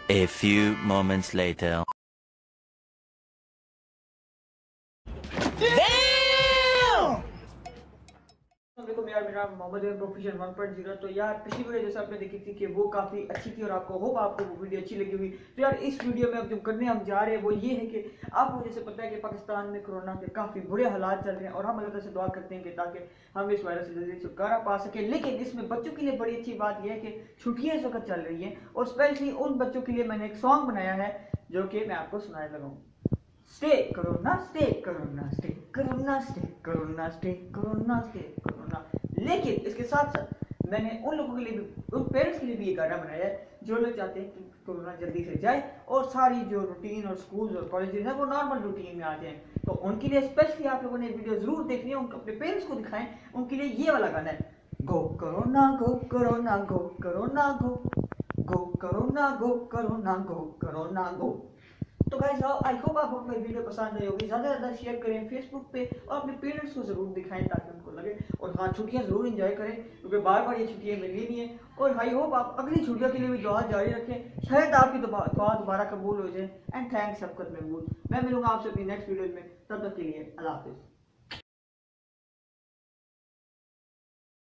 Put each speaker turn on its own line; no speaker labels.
A few moments later.
वालेकुम यार, मेरा मोहम्मद प्रोफेशन 1.0। तो यार पिछली वीडियो जैसे आपने देखी थी कि वो काफ़ी अच्छी थी और आपको होप आपको वो वीडियो अच्छी लगी हुई। तो यार इस वीडियो में अब जो करने हम जा रहे हैं वो ये है कि आपको जैसे पता है कि पाकिस्तान में कोरोना के काफ़ी बुरे हालात चल रहे हैं और हम अल्लाह से दुआ करते हैं कि ताकि हम इस वायरस से जल्दी छुटकारा पा सके। लेकिन इसमें बच्चों के लिए बड़ी अच्छी बात यह है कि छुट्टियाँ इस वक्त चल रही हैं और स्पेशली उन बच्चों के लिए मैंने एक सॉन्ग बनाया है जो कि मैं आपको सुनाने लगा हूँ। Stay Corona, stay Corona, stay Corona, stay Corona, stay Corona, stay Corona। लेकिन इसके साथ साथ मैंने उन लोगों के लिए भी, उन पेरेंट्स के लिए भी ये गाना बनाया है जो लोग चाहते हैं कि कोरोना जल्दी से जाए और सारी जो रूटीन और स्कूल और कॉलेजेस हैं वो नॉर्मल रूटीन में आ जाएं। तो उनके लिए स्पेशली आप लोगों ने वीडियो जरूर देखनी है, उनके अपने पेरेंट्स को दिखाएं। उनके लिए ये वाला गाना है, go corona go corona go corona go go corona go corona go corona go. तो गाइस आई होप आपको मेरी वीडियो पसंद आई होगी। ज़्यादा से ज़्यादा शेयर करें फेसबुक पे और अपने पेरेंट्स को ज़रूर दिखाएं ताकि उनको लगे। और हाँ, छुट्टियां ज़रूर एंजॉय करें क्योंकि बार बार ये छुट्टियां मिलनी नहीं है। और आई होप आप अगली छुट्टियों के लिए भी दुआ जारी रखें, शायद आपकी दुआ दोबारा कबूल हो जाए। And thanks Sabqat Mahmood. मैं मिलूंगा आपसे अपनी नेक्स्ट वीडियो में, तब तक के लिए अल्लाह हाफिज़।